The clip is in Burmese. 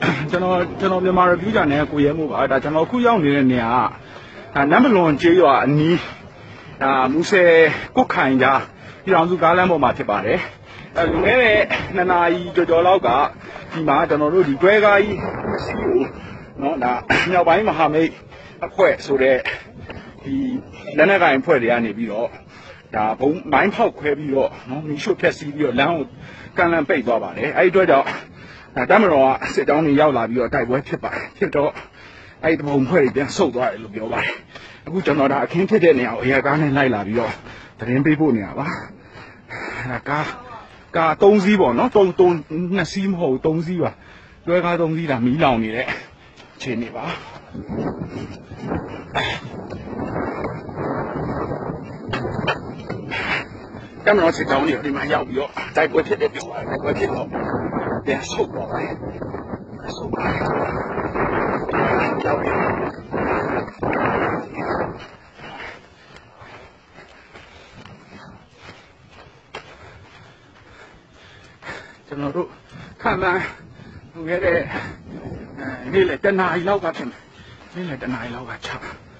ကျွန်တော်မြန်မာ review ကြတဲ့ကိုရဲမှုပါဒါကျွန်တော်ခုရောက်နေတဲ့နေရာကနမ်ဘလွန်ကျေးရွာအနီးမူဆယ်ကုတ်ခိုင်ကြားပြည်အောင်စုကားလမ်းပေါ်မှာဖြစ်ပါတယ်လူငယ်တဲ့2နာရီကျော်လောက်ကဒီမှာကျွန်တော်တို့ဒီတွဲကားကြီးစီကိုနော်ဒါမြောက်ပိုင်းမဟာမိတ်အဖွဲ့ဆိုတဲ့ဒီလက်နက်ကိုင်အဖွဲ့တွေကနေပြီးတော့ဒါဘုံမိုင်းဖောက်ခွဲပြီးတော့နော်မီးရှို့ဖျက်ဆီးပြီးတော့လမ်းကိုကန်လန့်ပိတ်သွားပါတယ်အဲ့ဒီအတွက်ကြောင့်တမတော်ကစစ်ကြောင်းတွေရောက်လာပြီးတော့တိုက်ပွဲဖြစ်ပါတယ်ဖြစ်တော့အဲ့ဒီဘုံဖွဲ့တွေပြန်ဆုတ်သွားတယ်လို့ပြောပါတယ်အခုကျွန်တော်ဒါအခင်းဖြစ်တဲ့နေရာကိုအရာကားနဲ့လိုက်လာပြီးတော့သတင်းပေးဖို့နေရပါကား3စီးပေါ့နော်2စီးမဟုတ်3စီးပါတွဲကား3စီးဒါမီးလောင်နေတဲ့အခြေအနေပါတမတော်စစ်ကြောင်းတွေဒီမှာရောက်ပြီးတော့တိုက်ပွဲဖြစ်တဲ့ပြောပါတယ်တိုက်ပွဲဖြစ်တော့ပြန်ဆုတ်သွားတယ်ဆုတ်ပါတယ်ရောက်ပြီကျွန်တော်တို့ခံမှန်းခဲ့တဲ့နေ့လေတနားရီလောက်ကဖြစ်မယ်နေ့လေတနားရီလောက်ကချ